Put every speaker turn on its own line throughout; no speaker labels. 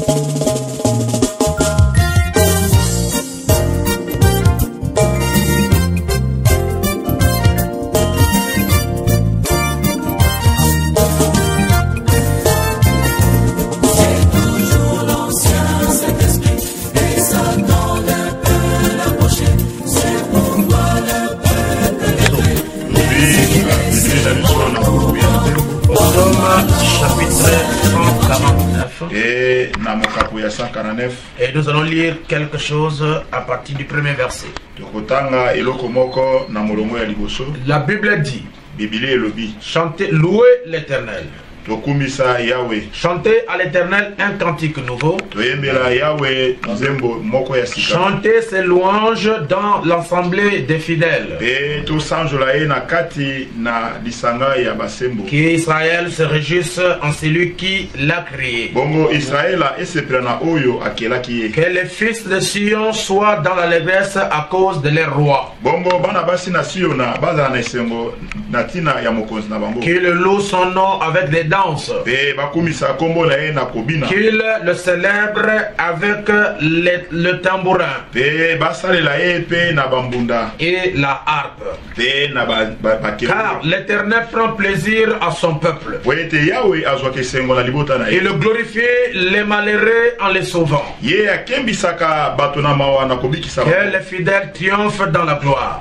Et nous allons lire quelque chose à partir du premier verset. La Bible dit, chantez, louez l'Éternel. Chantez à l'Éternel un cantique nouveau. Chantez ses louanges dans l'assemblée des fidèles. Qu'Israël se réjouisse en celui qui l'a créé. Que les fils de Sion soient dans l'allégresse à cause de leur roi. Qu'il loue son nom avec des danse. Qu'il le célèbre avec le tambourin et la harpe. Car l'Éternel prend plaisir à son peuple. Et le glorifier les malheureux en les sauvant. Que les fidèles triomphent dans la gloire.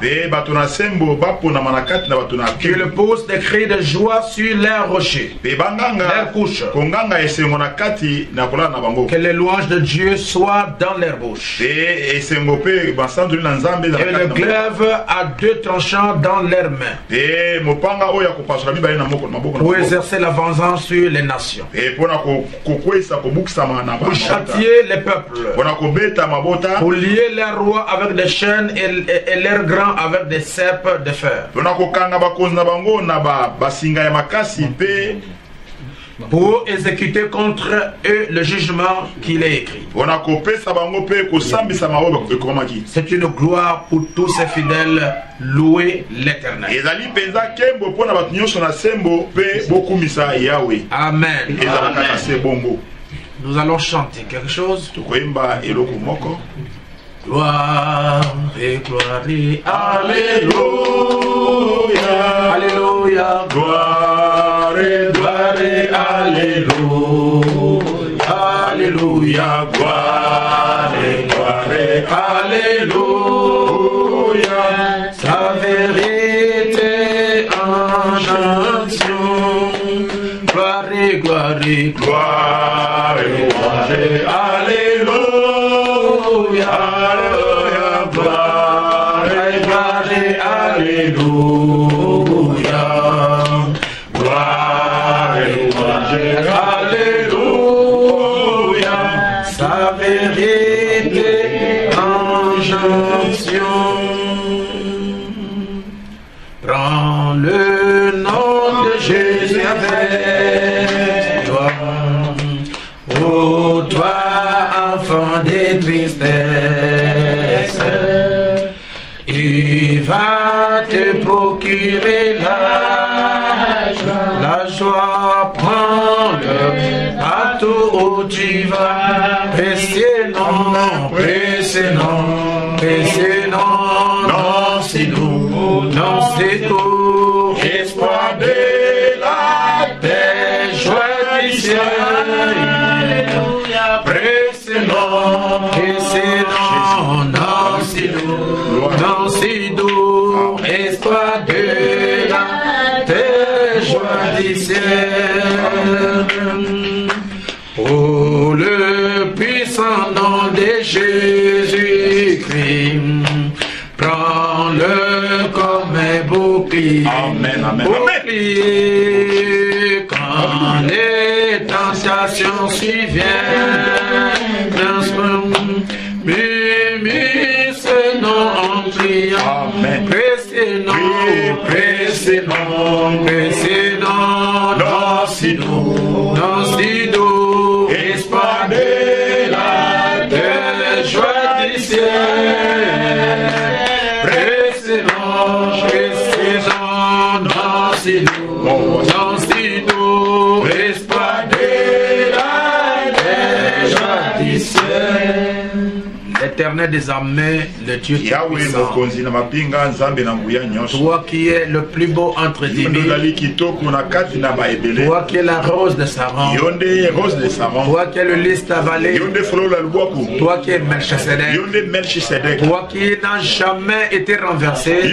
Qu'il pousse des cris de joie sur leurs rochers. Leur couche. Que les louanges de Dieu soient dans leur bouche. Et le glaive à deux tranchants dans leurs mains. Pour exercer la vengeance sur les nations. Pour châtier les peuples. Pour lier leurs rois avec des chaînes et leurs grands avec des ceps de fer. Pour exécuter contre eux le jugement qu'il est écrit. C'est une gloire pour tous ces fidèles. Louer l'Éternel. Amen. Nous allons chanter quelque chose. Gloire et gloire et alléluia. Alléluia. Gloire et gloire et alléluia. Alléluia. Gloire et gloire et alléluia. Sa vérité en chanson. Gloire et gloire et gloire et gloire et alléluia. Alléluia. Gloire et gloire et alléluia. Gloire et gloire et alléluia. Sa vérité en jonction. Prends le nom de Jésus avec toi. Oh toi, enfant des tristesses, il va te procurer la joie. Prends-le partout où tu vas. Précieux nom, précieux nom, précieux nom, non c'est nous, non c'est nous, espoir de la terre, joie du ciel. Précieux nom, non c'est nous, non c'est nous, espoir de la terre, joie du ciel. Oh le puissant nom de Jésus-Christ, prends-le comme un bouclier. Amen, amen. Bouclier quand les tentations surviennent. Murmure ce nom en priant. Précieux nom, précieux nom, précieux nom, non si doux, non si doux, espoir de la terre, joie du ciel. Précieux nom, non si doux, non si doux, espoir de la terre, joie l'Éternel des armées, le Dieu tout-puissant. Toi qui es le plus beau entre 10 000. Toi qui es la rose de Saron. Toi qui es le lys d'avalé. Toi qui es Melchisedec. Toi qui n'as jamais été renversé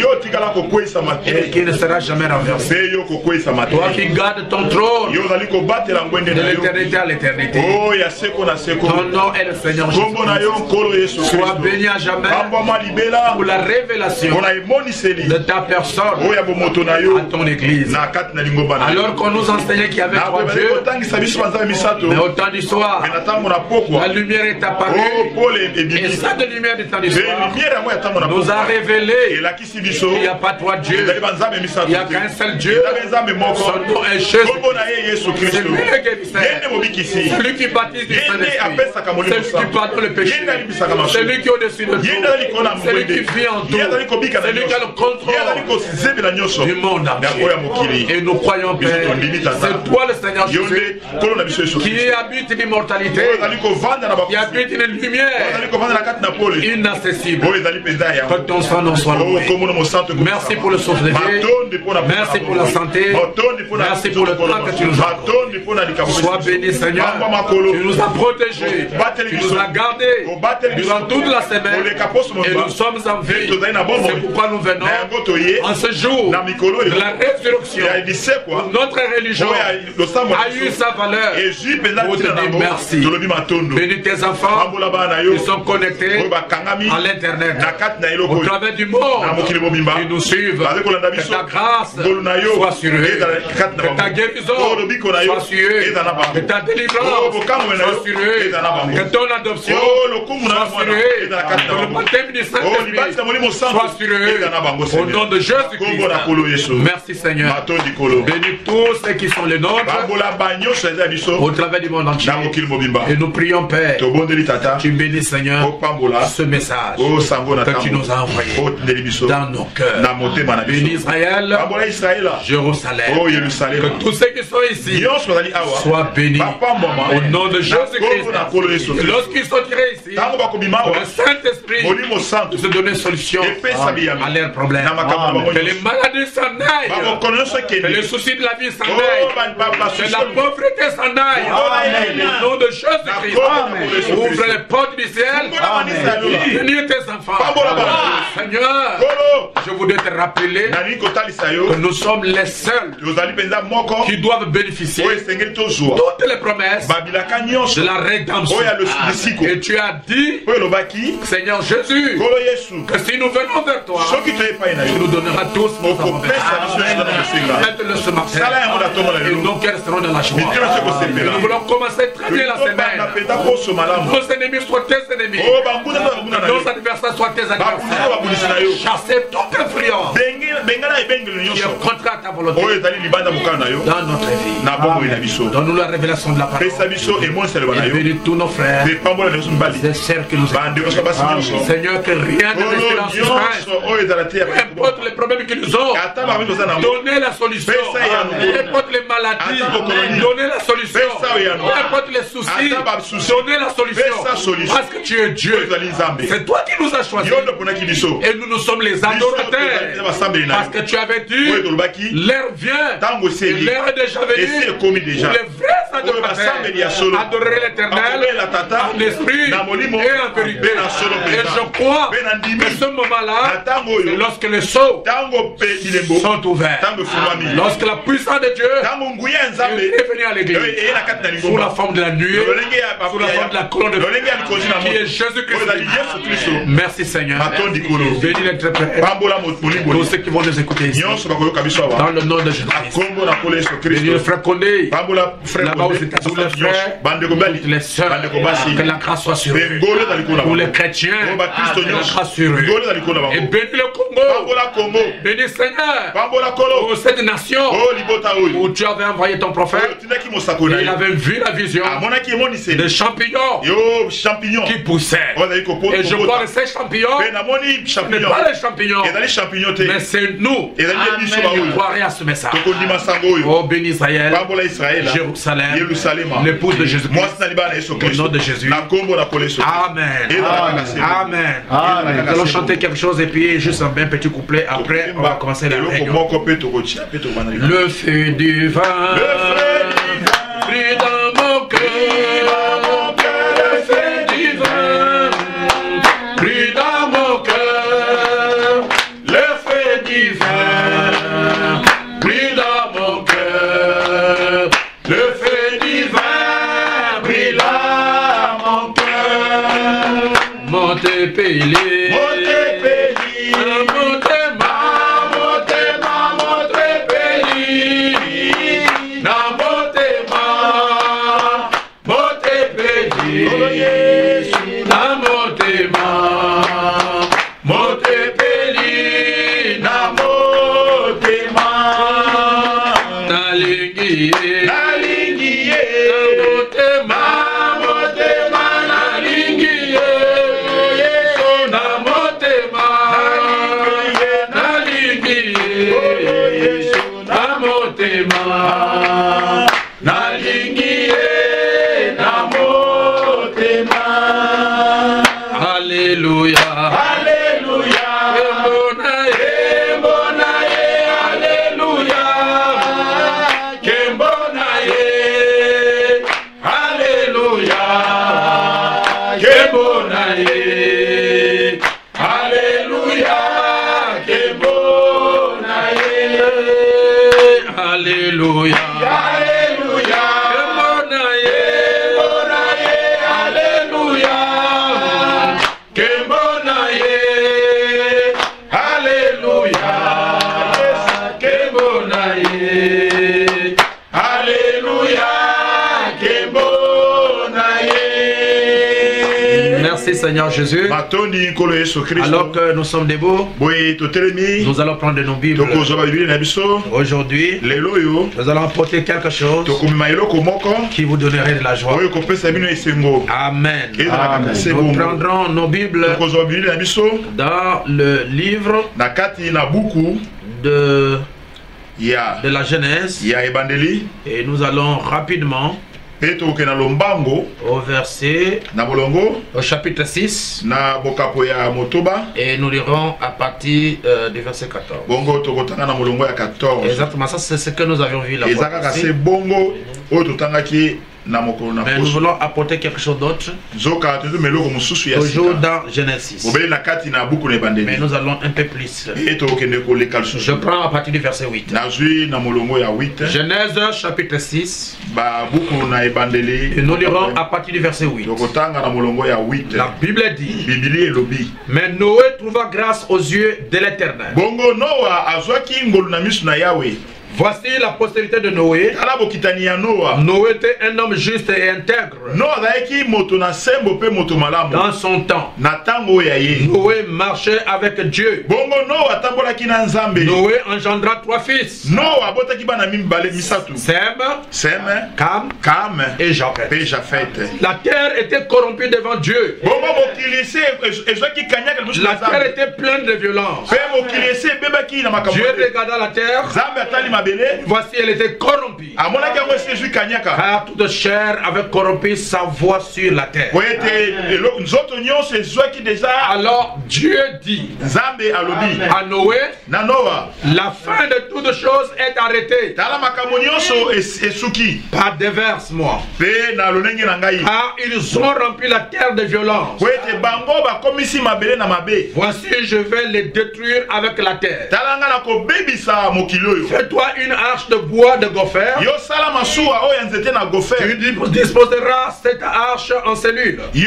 et qui ne sera jamais renversé. Toi qui gardes ton trône de l'éternité à l'éternité. Ton nom est le Seigneur Jésus. Sois béni à jamais pour la révélation de ta personne à ton église. Alors qu'on nous enseignait qu'il y avait trois dieux, mais au temps du soir, la lumière est apparue et cette lumière du temps du soir nous a révélé qu'il n'y a pas trois dieux, il n'y a qu'un seul Dieu. Son nom est Jésus. C'est lui le guérisseur, celui qui baptise du Saint-Esprit, celui qui pardonne le péché, celui qui est au-dessus de tout, celui qui vit en tout, celui qui a le contrôle du monde entier. Et nous croyons, Père, c'est toi le Seigneur Jésus qui habite l'immortalité, qui habite une lumière inaccessible. Que ton sang soit loué. Merci pour le souffle de vie, merci pour la santé, merci pour le temps que tu nous as. Sois béni, Seigneur. Tu nous as protégés, tu nous as gardés durant toute la semaine et nous sommes en vie. C'est pourquoi nous venons en ce jour de la résurrection. Notre religion a eu sa valeur pour te dire merci. Bénis tes enfants qui sont connectés à l'internet au travers du monde, qui nous suivent. Que ta grâce soit sur eux, que ta guérison soit sur eux, que ta délivrance soit sur eux, que ton adoption soit sur eux, que le baptême du Saint-Esprit soit sur eux. Au nom de Jésus-Christ. Merci Seigneur. Bénis tous ceux qui sont les nôtres au travers du monde entier. Et nous prions, Père, tu bénis, Seigneur, ce message que tu nous as envoyé dans nos cœurs. Bénis Israël, Jérusalem, que tous ceux qui sont ici soient bénis au nom de Jésus-Christ. Lorsqu'ils sortiront ici, le Saint-Esprit se donner solution à leurs problèmes. Que les maladies s'en aillent, que les soucis de la vie s'en aillent, que la pauvreté s'en aille. Au nom de Jésus-Christ, ouvre les portes du ciel, bénis tes enfants. Seigneur, je voudrais te rappeler que nous sommes les seuls qui doivent bénéficier de toutes les promesses de la rédemption. Et tu as dit, Seigneur Jésus, que si nous venons vers toi, tu nous donneras tous nos enfants. Faites-le ce matin et nos cœurs seront dans la joie. Nous voulons commencer très bien la semaine. Nos ennemis soient tes ennemis, nos adversaires soient tes adversaires. Chassez toute influence qui est contraire à ta volonté dans notre vie. Donne-nous la révélation de la parole et bénis tous nos frères et sœurs qui nous aiment. Seigneur, que rien ne reste dans suspense. Peu importe les problèmes qu'ils nous ont, donnez la solution. Peu importe les maladies, donnez la solution. Peu importe les soucis, donnez la solution. Parce que tu es Dieu. C'est toi qui nous as choisis. Et nous sommes les adorateurs. Parce que tu avais dit, l'heure vient, et l'heure est déjà venue. Les vrais adorateurs adoreraient l'Éternel en esprit et en vérité. Et je crois que ce moment-là, c'est lorsque les sceaux sont ouverts. Lorsque la puissance de Dieu est venue à l'église sous la forme de la nuée, sous la forme de la colonne de feu, qui est Jésus-Christ. Merci Seigneur. Bénis les très pères, tous ceux qui vont nous écouter ici, dans le nom de Jésus-Christ. Bénis le frère Condé, là-bas aux États-Unis, les frères, toutes les sœurs, que la grâce soit sur eux. Pour les chrétiens, que la grâce sur eux. Et bénis le Congo, bénis Seigneur, pour cette nation où tu avais envoyé ton prophète. Et il avait vu la vision des champignons qui poussaient. Et je vois que ces champignons ne sont pas les champignons, mais c'est nous qui croirons à ce message. Oh béni Israël, Jérusalem, l'épouse de Jésus-Christ. Au nom de Jésus. Amen. Amen. Amen. Nous allons chanter quelque chose et puis juste un petit couplet. Après, on va commencer la réunion. Le feu divin brille dans mon cœur. Le feu divin brille dans mon cœur. Le feu divin brille dans mon cœur. Le feu divin brille dans mon cœur. Montez payé. Seigneur Jésus, alors que nous sommes debout, nous allons prendre nos Bibles. Aujourd'hui, nous allons apporter quelque chose qui vous donnerait de la joie. Amen. Amen. Nous prendrons nos Bibles dans le livre de la Genèse et nous allons rapidement au verset, au chapitre 6, et nous lirons à partir du verset 14. Exactement, ça c'est ce que nous avions vu là-bas. Mais nous voulons apporter quelque chose d'autre, toujours dans Genèse 6. Mais nous allons un peu plus. Je prends à partir du verset 8. Genèse chapitre 6. Et nous lirons à partir du verset 8. La Bible dit: mais Noé trouva grâce aux yeux de l'Éternel. Voici la postérité de Noé. Noé était un homme juste et intègre. Dans son temps, Noé marchait avec Dieu. Noé engendra 3 fils: Sem, Cam et Japheth. La terre était corrompue devant Dieu. La terre était pleine de violence. Dieu regarda la terre. Voici, elle était corrompue, car toute chair avait corrompu sa voix sur la terre. Alors Dieu dit à Noé: la fin de toutes choses est arrêtée par déversement, car ils ont rempli la terre de violence. Voici, je vais les détruire avec la terre. Fais-toi une arche de bois de gopher. Tu disposeras cette arche en cellules. Et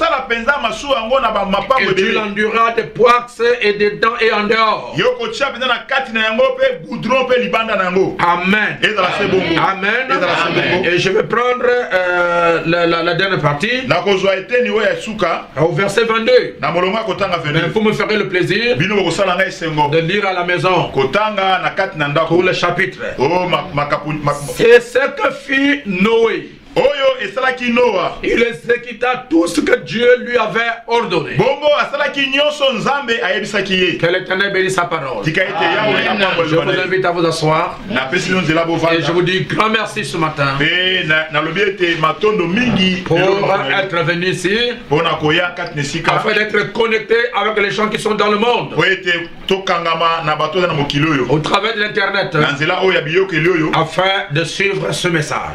tu l'enduras de poix et dedans et en dehors. Amen. Amen. Et je vais prendre la dernière partie, au verset 22. Mais vous me ferez le plaisir de lire à la maison pour le chapitre. C'est ce que fit Noé Il exécuta tout ce que Dieu lui avait ordonné. Que l'Éternel bénisse sa parole. Je vous invite à vous asseoir. Et je vous dis grand merci ce matin pour être venu ici, afin d'être connecté avec les gens qui sont dans le monde, au travers de l'internet, afin de suivre ce message.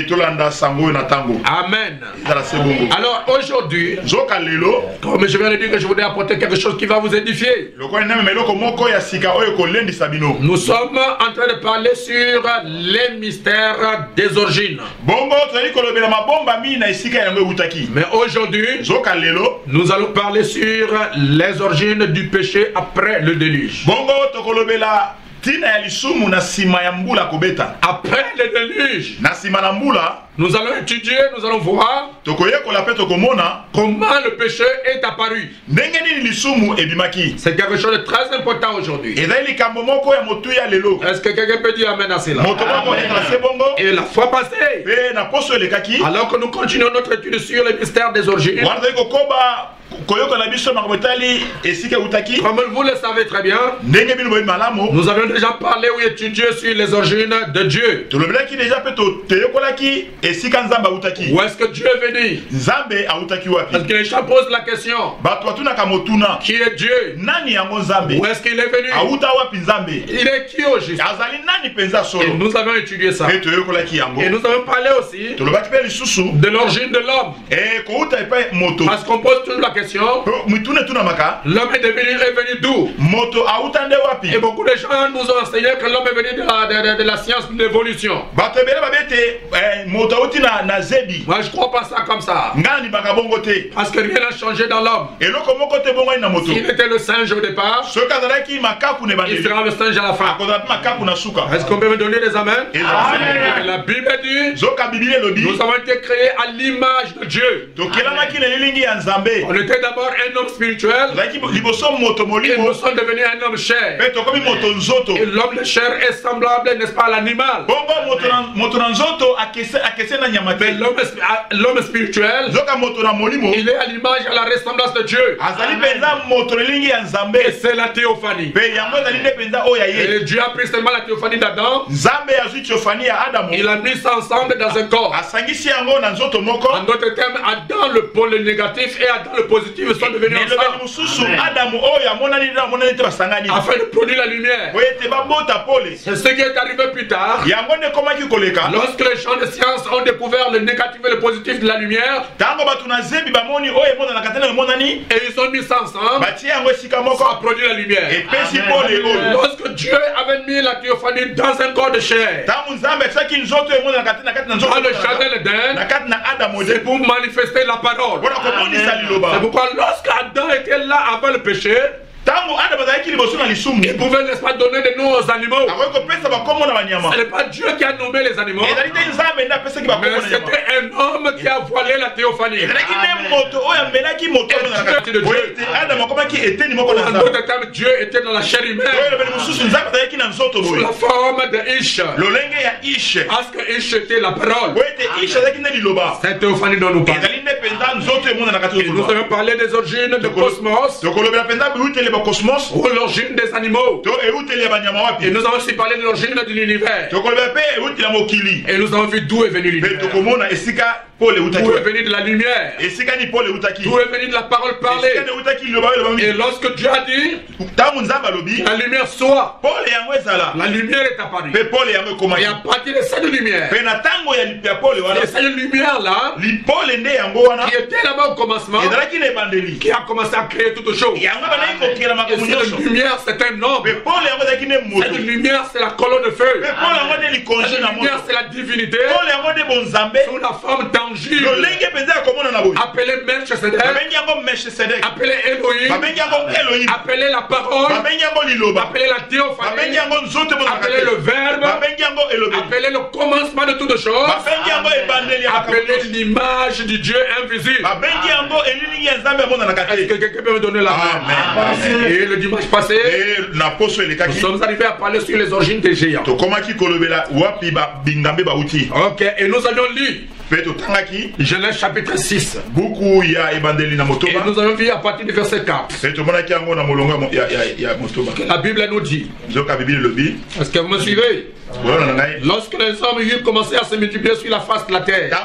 Amen. Alors aujourd'hui, comme je viens de dire que je voudrais apporter quelque chose qui va vous édifier, nous sommes en train de parler sur les mystères des origines. Mais aujourd'hui, nous allons parler sur les origines du péché après le déluge. Après le déluge, nous allons étudier, nous allons voir comment le péché est apparu. C'est quelque chose de très important aujourd'hui. Est-ce que quelqu'un peut dire amen à cela? Et la fois passée, alors que nous continuons notre étude sur les mystères des origines, comme vous le savez très bien, nous avions déjà parlé ou étudié sur les origines de Dieu. Où est-ce que Dieu est venu? Parce que les gens posent la question, qui est Dieu? Où est-ce qu'il est venu? Il est qui au juste? Et nous avons étudié ça. Et nous avons parlé aussi de l'origine de l'homme. Parce qu'on pose toujours la question, l'homme est venu d'où? Et beaucoup de gens nous ont enseigné que l'homme est venu de la science de l'évolution. Moi je crois pas ça comme ça. Parce que rien n'a changé dans l'homme. S'il était le singe au départ, il sera le singe à la fin. Est-ce qu'on peut me donner des amens? Amen. La Bible dit, nous avons été créés à l'image de Dieu. On était d'abord un homme spirituel, et nous sommes devenus un homme chair. Et l'homme de chair est semblable, n'est-ce pas, à l'animal. Mais l'homme spirituel, il est à l'image, à la ressemblance de Dieu. Et c'est la théophanie. Et Dieu a pris seulement la théophanie d'Adam. Il a mis ça ensemble dans un corps. En d'autres termes, Adam, le pôle négatif, et Adam, le positif, sont devenus ensemble. Afin de produire la lumière. C'est ce qui est arrivé plus tard. Lorsque les gens de science ont découvert le négatif et le positif de la lumière, et ils ont mis ça ensemble, ça a produit la lumière. Lorsque Dieu avait mis la théophanie dans un corps de chair, dans le jardin d'Éden, c'est pour manifester la parole. C'est pourquoi lorsque Adam était là avant le péché, il pouvait, n'est-ce pas, donner des noms aux animaux. Ce n'est pas Dieu qui a nommé les animaux, mais c'était un homme qui a voilé la théophanie. En d'autres termes, Dieu était dans la chair humaine, sous la forme de Ish. Parce que Ish était la parole. Cette théophanie dont nous parlons. Et nous avons parlé des origines du cosmos, ou l'origine des animaux. Et nous avons aussi parlé de l'origine de l'univers. Et nous avons vu d'où est venu l'univers. D'où est venu de la lumière. D'où est venu de la parole parlée. Et lorsque Dieu a dit, la lumière soit, la lumière est apparue. Et à partir de cette lumière, et cette lumière là, qui était là-bas au commencement, qui a commencé à créer toutes choses. Et cette lumière, c'est un homme. Cette lumière, c'est la colonne de feu. Cette lumière, c'est la divinité sous la forme tangible, appelé Melchisedec, appelé Elohim, appelé la parole, appelé la théophanie, appelé le verbe, appelé le commencement de toutes choses, appelé l'image du Dieu invisible. Est-ce que quelqu'un peut me donner la main? Et le dimanche passé, nous sommes arrivés à parler sur les origines des géants. Ok, et nous avions lu Genèse chapitre 6.
Et
nous avons vu à partir du verset 4. La Bible nous dit. Est-ce que vous me suivez? Lorsque les hommes eurent commencé à se multiplier sur la face de la terre, à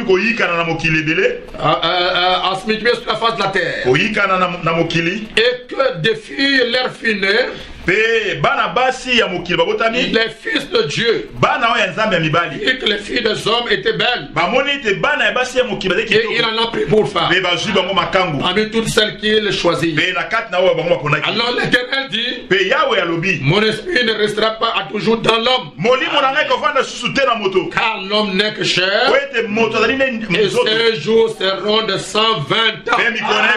se multiplier sur la face de la terre, et que des filles leur furent nées, les fils de Dieu, et que les filles des hommes étaient belles, et il en a pris pour femme parmi toutes celles qu'il choisit. Alors l'Éternel dit, mon esprit ne restera pas à toujours dans l'homme, car l'homme n'est que chair, et ses jours seront de 120 ans.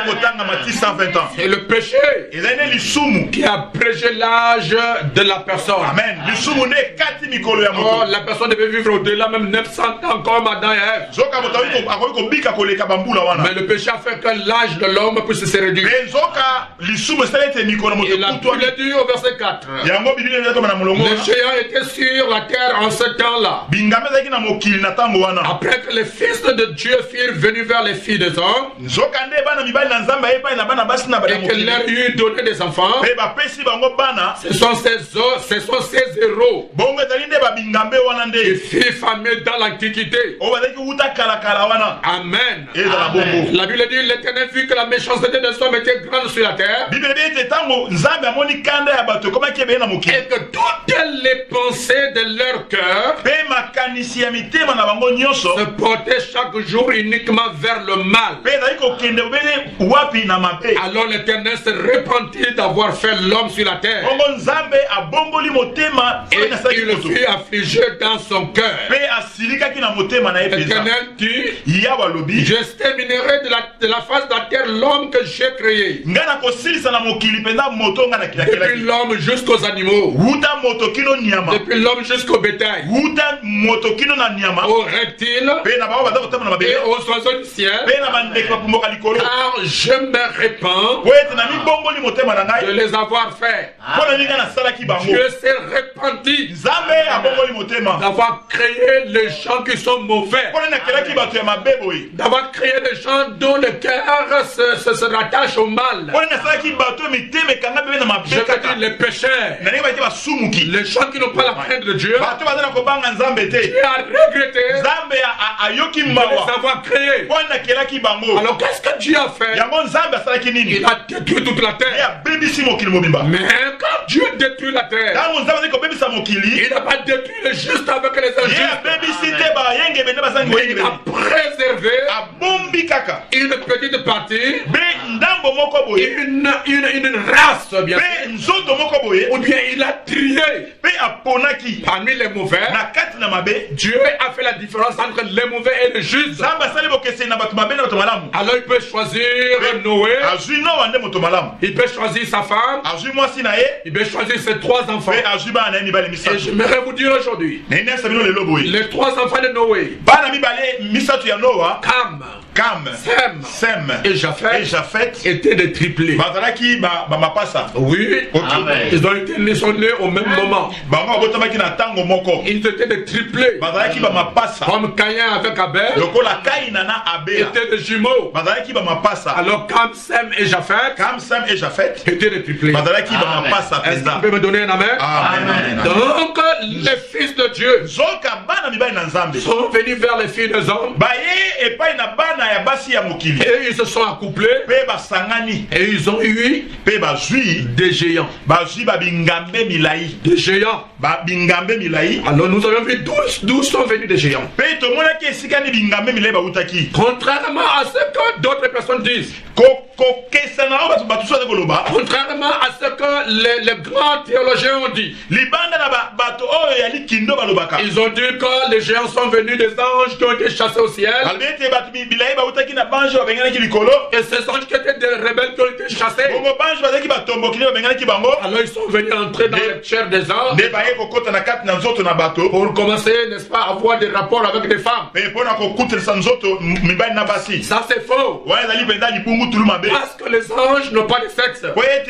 Et le péché qui a prêché l'âge de la personne.
Amen.
Oh, la personne devait vivre au-delà même 900 ans comme Adam et Ève. Mais le péché a fait que l'âge de l'homme puisse se réduire. Et la Bible dit au verset 4, les géants étaient sur la terre en ce temps-là. Après que les fils de Dieu furent venus vers les filles des hommes, et que leur eut donné des enfants, ce sont ces héros qui furent famés dans l'Antiquité. Amen. La Bible dit, l'Éternel vit que la méchanceté des hommes était grande sur la terre, et que toutes les pensées de leur cœur se portaient chaque jour uniquement vers le mal. Alors l'Éternel se repentit d'avoir fait l'homme sur la terre, et il le fit affliger dans son cœur. L'Éternel dit, j'exterminerai de la face de la terre l'homme que j'ai créé, depuis l'homme jusqu'aux animaux, depuis l'homme jusqu'au bétail, aux reptiles et aux oiseaux du ciel, car je me répands de les avoir fait. Dieu s'est repenti d'avoir créé les gens qui sont mauvais, d'avoir créé des gens dont le cœur se rattache au mal. Je veux dire les pécheurs, les gens qui n'ont pas la crainte de Dieu. Dieu a regretté de les avoir créés. Alors qu'est-ce que Dieu a fait? Il a détruit toute la terre. Mais quand Dieu détruit la terre, il n'a pas détruit les justes avec les injustes, mais il a préservé une petite partie, une race, bien sûr, ou bien il a trié parmi les mauvais. Dieu a fait la différence entre les mauvais et les justes. Alors il peut choisir Noé, il peut choisir sa femme, il peut choisir ses 3 enfants. Et j'aimerais vous dire aujourd'hui, les 3 enfants de Noé, Cam, Sem et Japheth étaient des triplés. Oui, ils ont été nés au même moment. Ils étaient des triplés. Comme Caïn avec Abel étaient des jumeaux. Alors Cam, Sem et Japheth étaient des triplés. Est-ce qu'on peut me donner un amen? Amen. Donc les fils de Dieu sont venus vers les filles des hommes, et ils se sont accouplés, et ils ont eu des géants. Des géants. Alors nous avons vu d'où sont venus des géants. Contrairement à ce que d'autres personnes disent, contrairement à ce que les grands théologiens ont dit, ils ont dit que les géants sont venus des anges qui ont été chassés au ciel, et ces anges qui étaient des rebelles qui ont été été chassés. Alors ils sont venus entrer dans les chairs des hommes. Pour commencer, n'est-ce pas, à avoir des rapports avec des femmes. Ça c'est faux. Parce que les anges n'ont pas de sexe.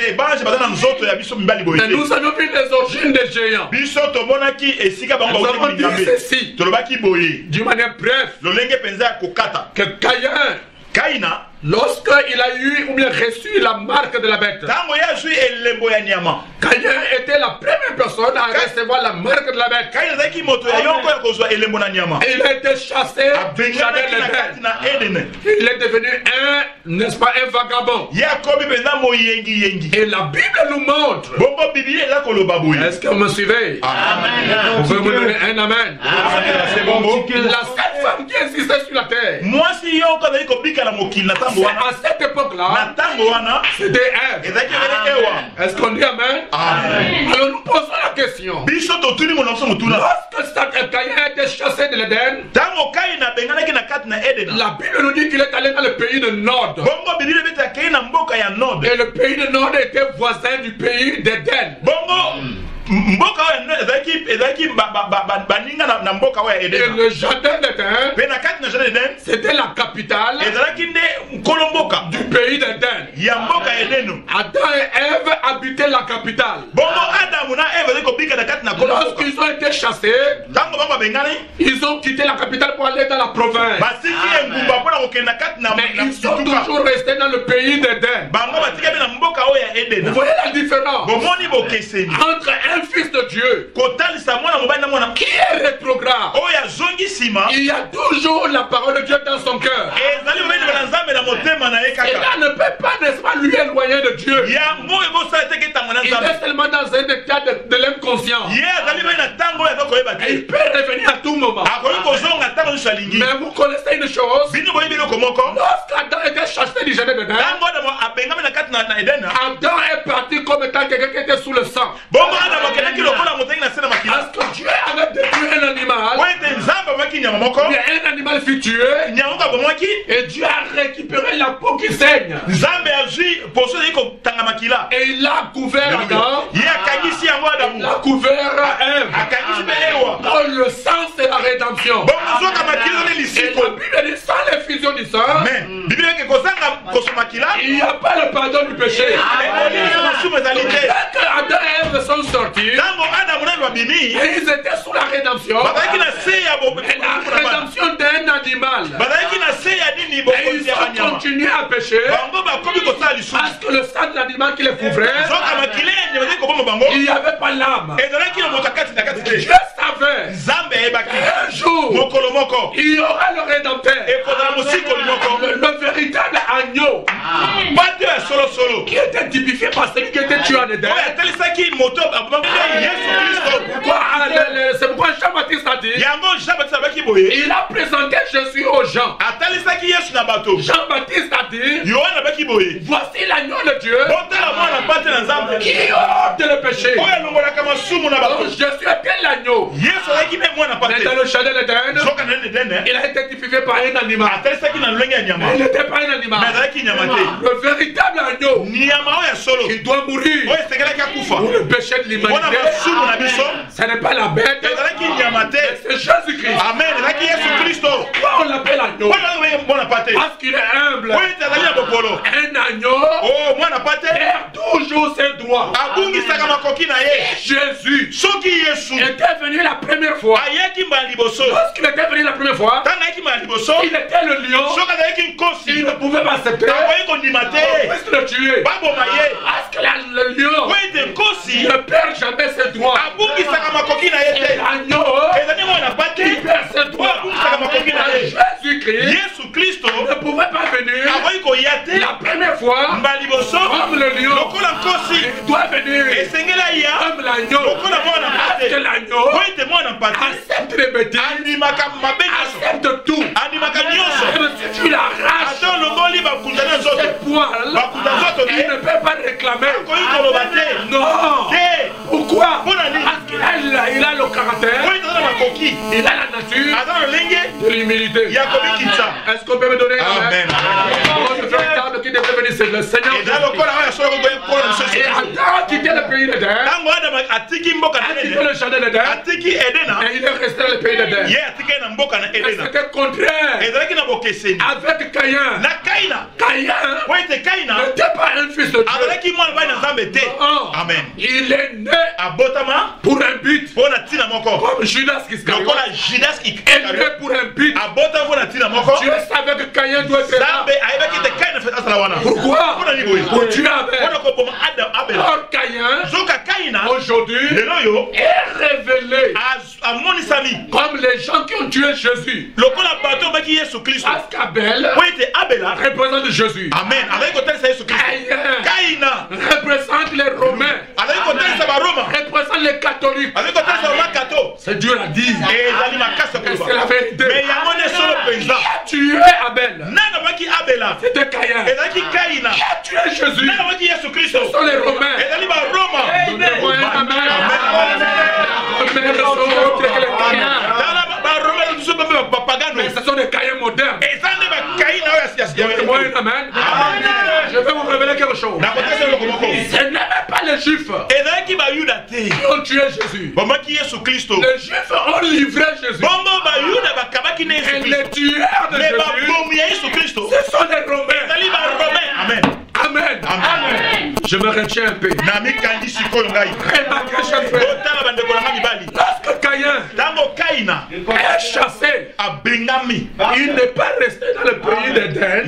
Mais nous avons vu les origines des géants. Nous avons dit ceci d'une manière brève que Caïn, lorsqu'il a eu ou bien reçu la marque de la bête, Caïn était la première personne à recevoir la marque de la bête. Il a été chassé du jardin d'Éden. Il est devenu n'est-ce pas, un vagabond. Et la Bible nous montre. Est-ce que vous me suivez? Vous pouvez me donner un amen? La seule femme qui existait sur la terre, à cette époque-là, c'était Ève. Est-ce qu'on dit amen? Alors nous posons la question. Lorsque Caïn a été chassé de l'Éden, la Bible nous dit qu'il est allé dans le pays de Nord. Et le pays de Nord était voisin du pays d'Éden. Et le jardin d'Éden, c'était la capitale du pays d'Éden. Adam et Ève habitaient la capitale. Lorsqu'ils ont été chassés, ils ont quitté la capitale pour aller dans la province. Mais ils sont toujours restés dans le pays d'Éden. Vous voyez la différence entre un fils de Dieu qui est rétrograde. Il y a toujours la parole de Dieu dans son cœur. Et là ne peut pas, n'est-ce pas, lui éloigner de Dieu. Il est seulement dans un état de l'inconscience. Il peut revenir à tout moment. Mais vous connaissez une chose. Lorsqu'Adam était chassé du jardin d'Éden, Adam est parti comme étant quelqu'un qui était sous le sang. Parce que Dieu avait détruit un animal. Un animal fut tué. Et Dieu a récupéré la peau qui saigne. Et il l'a couvert Adam. Il l'a couvert Ève. Oh, le sang c'est la rédemption. Et la Bible dit sans l'effusion du sang, il n'y a pas le pardon du péché. Et que Adam et Ève sont sortis, et ils étaient sous la rédemption. Et la rédemption d'un animal. Et ils ont continué à pécher. Parce que le sang de l'animal qui les couvrait, il n'y avait pas l'âme. Dieu savait qu'un jour, il y aura le rédempteur. Le véritable agneau qui était typifié par celui qui était tué en Éden. C'est pourquoi Jean-Baptiste a dit, il a présenté Jésus aux gens. Jean-Baptiste a dit, voici l'agneau de Dieu qui ôte le péché. Donc Jésus était l'agneau. Mais dans le jardin d'Éden, il a été typifié par un animal. Il n'était pas un animal. Le véritable agneau, il doit mourir pour le péché de l'humanité. Ce n'est pas la bête, c'est Jésus-Christ. Pourquoi on l'appelle agneau? Parce qu'il est humble. Un agneau perd toujours ses droits. Jésus était venu la première fois. Lorsqu'il était venu la première fois, il était le lion. Il ne pouvait pas accepter. Il puisse le tuer. Parce que le lion ne perd jamais ses droits. Et l'agneau, il perd ses droits. Jésus-Christ ne pouvait pas venir la première fois comme le lion. Il doit venir comme l'agneau. Parce que l'agneau accepte les bêtises, accepte tout. Et si tu l'arraches ses poils, il ne peut pas réclamer. Non. Pourquoi? Parce qu'il a le caractère, il a la nature de l'humilité. Est-ce qu'on peut me donner un amen? Qui devrait venir c'est le Seigneur. Et Adam quitté le pays d'Éden. A quitté le jardin d'Éden. Et il est resté dans le pays d'Éden. C'était contraire avec Caïn. Caïn n'était pas un fils de Dieu.
Amen.
Il est né pour un but. Comme Judas Iscariote est né pour un but. Dieu savait que Caïn doit être là. Pourquoi? Pour tuer Abel. Or Caïn aujourd'hui est révélé comme les gens qui ont tué Jésus. Parce qu'Abel représente Jésus.
Amen.
Caïn représente les Romains. Représente les catholiques. C'est dur à dire. C'est la vérité. Qui a tué Abel? C'était Caïn. Qui a tué Jésus? Ce sont les Romains. Mais ce sont des Caïns modernes. Amen. Je vais vous révéler quelque chose. Ce n'est même pas les Juifs qui ont tué Jésus. Les Juifs ont livré Jésus. Et les tueurs de Jésus, ce sont les Romains.
Amen.
Amen. Amen. Je me retiens un peu. Lorsque Caïn est chassé, il n'est pas resté dans le pays d'Éden.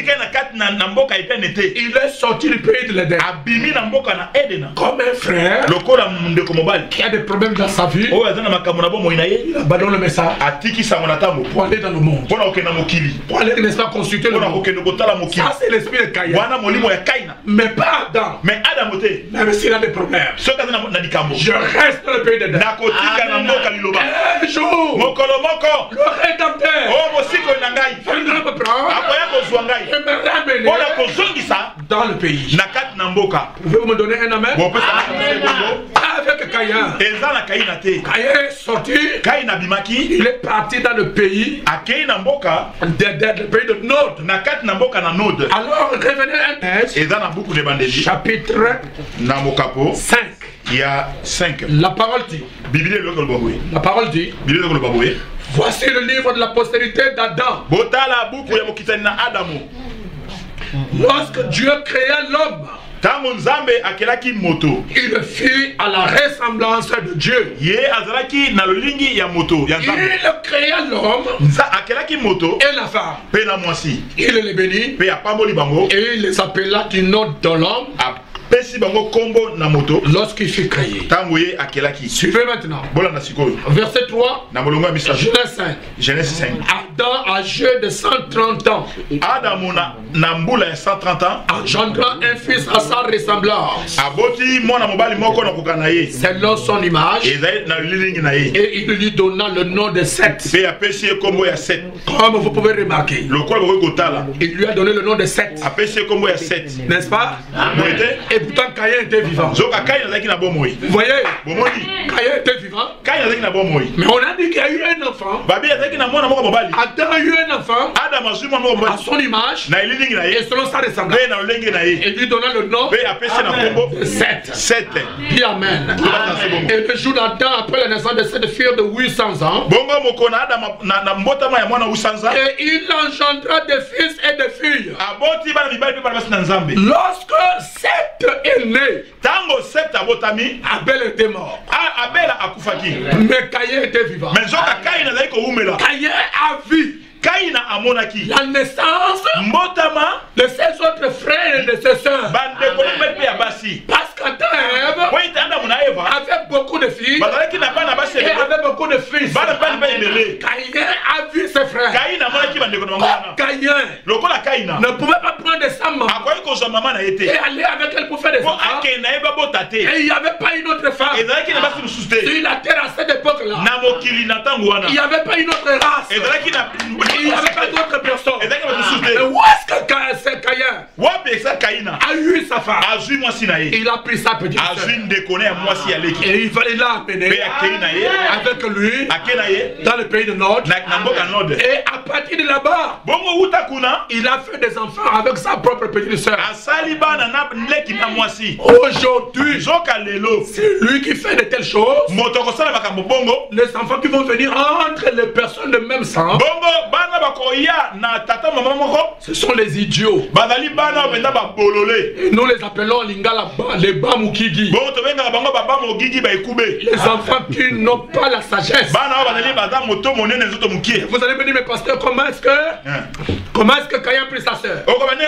Il est sorti du pays de l'Éden comme un frère qui a des problèmes dans sa vie. Il abandonne le message pour aller dans le monde, pour aller, n'est-ce pas, consulter le monde. Ça, c'est l'esprit de Caïn. Mais pas Adam. Même s'il a des problèmes, je reste dans le pays d'Éden. Un jour, le Rédempteur viendra me prendre et me ramener dans le pays. Pouvez-vous me donner un amen? Avec Caïn. Caïn est sorti. Il est parti dans le pays. Le pays de Nod. Alors revenez un chapitre 5.
Il y a 5.
La parole dit. La parole dit. Voici le livre de la postérité d'Adam. Lorsque Dieu créa l'homme, il fit à la ressemblance de Dieu. Il créa l'homme et la femme. Il les bénit et il les appela du nom de l'homme lorsqu'il fut créé. Suivez maintenant. Verset 3. Genèse 5. Adam, âgé de 130 ans, engendra un fils à sa ressemblance, selon son image, et il lui donna le nom de Seth. Comme vous pouvez remarquer, il lui a donné le nom de Seth. N'est-ce pas? Et pourtant Caïn était vivant. Vous voyez, Caïn était vivant. Mais on a dit qu'il y a eu un enfant. Adam a eu un enfant à son image et selon sa ressemblance. Et lui donna le nom de Seth. Dis Amen. Et le jour d'Adam, après la naissance de cette fille de 800 ans, et il engendra des fils et des filles. Lorsque Seth est né, Abel était mort. Mais Caïn était vivant. Caïn a vu la naissance de ses autres frères et de ses soeurs. Parce qu'Adam avait beaucoup de filles et avait beaucoup de fils. Caïn a vu ses frères. Caïn ne pouvait pas prendre sa maman et aller avec elle pour faire des enfants. Et il n'y avait pas une autre femme sur la terre à cette époque-là. Il n'y avait pas une autre race. Il n'y avait pas d'autres personnes. Mais où est-ce que Caïn a eu sa sa femme. Il a pris sa petite sœur. Et il fallait l'amener avec lui dans le pays de Nord. Et à partir de là-bas, il a fait des enfants avec sa propre petite sœur. Aujourd'hui, c'est lui qui fait de telles choses. Les enfants qui vont venir entre les personnes de même sang, ce sont les idiots. Et nous les appelons Lingala, les Bamukigi. Les enfants qui n'ont pas la sagesse. Vous allez me dire, mais pasteur, comment est-ce que Caïn a pris sa sœur?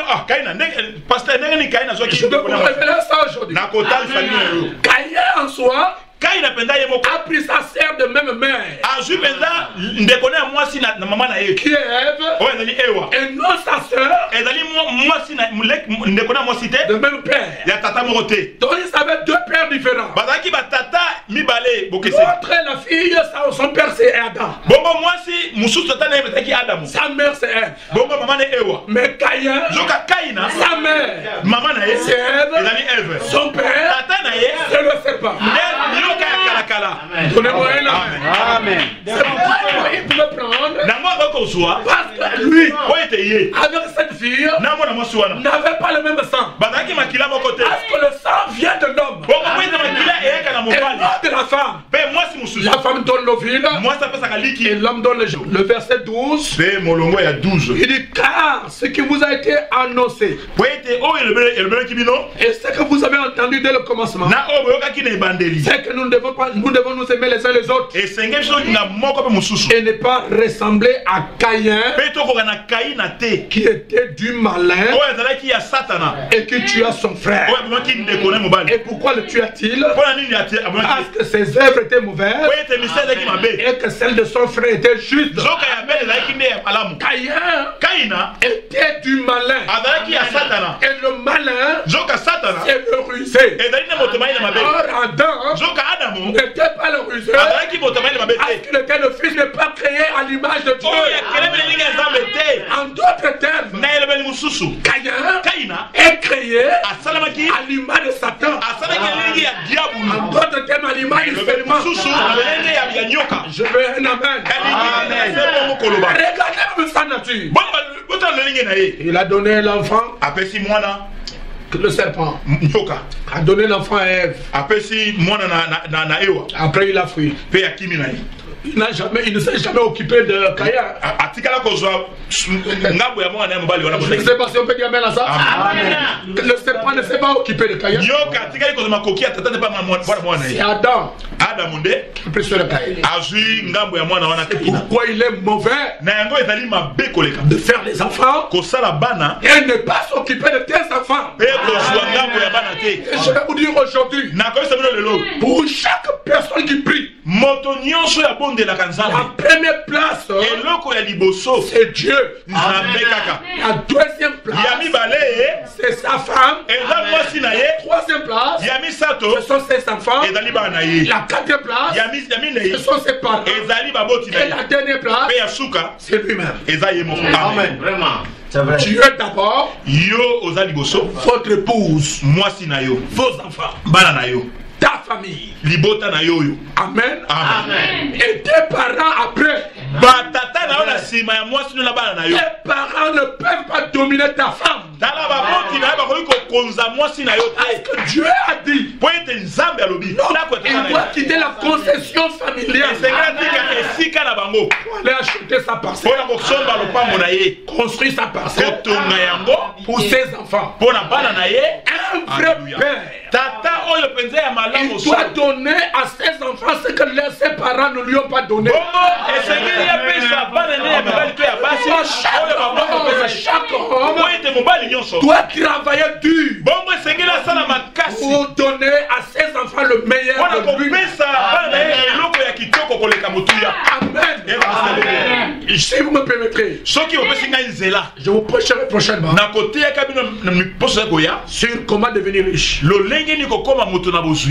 Je vais vous révéler ça aujourd'hui. Caïn en soi a pris sa sœur de même mère, qui est Ève, et non sa sœur de même père. Donc ils avaient deux pères différents. L'autre, la fille, son père c'est Adam, sa mère c'est Ève. Mais Caïn, sa mère c'est Ève, son père c'est le serpent. Donnez-moi un amen. C'est pourquoi il pouvait prendre, parce que lui, avec cette fille, n'avait pas le même sang. Parce que le sang vient de l'homme et pas de la femme. La femme donne l'ovule et l'homme donne le verset 12. Il dit, car ce qui vous a été annoncé et ce que vous avez entendu dès le commencement, c'est que nous devons nous aimer les uns les autres et ne pas ressembler à Caïn, qui était du malin et qui tua son frère. Et pourquoi le tua-t-il? Parce que ses œuvres étaient mauvaises et que celles de son frère étaient justes. Caïn était du malin et le malin c'est le rusé. Or Adam n'était pas le rusé, parce qu'il était le fils de pas créé à l'image de Dieu. En d'autres termes, Caïn est créé à l'image de Satan. En d'autres termes, à l'image du serpent. Je veux un amen. Regardez sa nature. Il a donné l'enfant, le serpent a donné l'enfant à Ève. Après il a fui. Il ne s'est jamais occupé de Caïn. Je ne sais pas si on peut dire amen à ça. Le serpent ne s'est pas occupé de Caïn. C'est Adam qui a pris sur le Caïn. Pourquoi il est mauvais de faire des enfants et ne pas s'occuper de tes enfants. Et je vais vous dire aujourd'hui, pour chaque personne qui prie, la première place, c'est Dieu. La deuxième place, c'est sa femme. La troisième place, ce sont ses enfants. La quatrième place, ce sont ses parents. Et la dernière place, c'est lui-même.
Amen. Vraiment.
Dieu d'abord, votre épouse, vos enfants, ta famille. Amen.
Amen.
Et tes parents après. Tes parents ne peuvent pas dominer ta femme. Parce que Dieu a dit, non, il doit quitter la concession familiale pour aller acheter sa parcelle, construire sa parcelle pour ses enfants. Un vrai père, il doit donner à ses enfants ce que ses parents ne lui ont pas donné. Chaque homme doit travailler dur pour donner à ses enfants le meilleur de lui. Amen. Si vous me permettrez, je vous prêcherai prochainement sur comment devenir riche.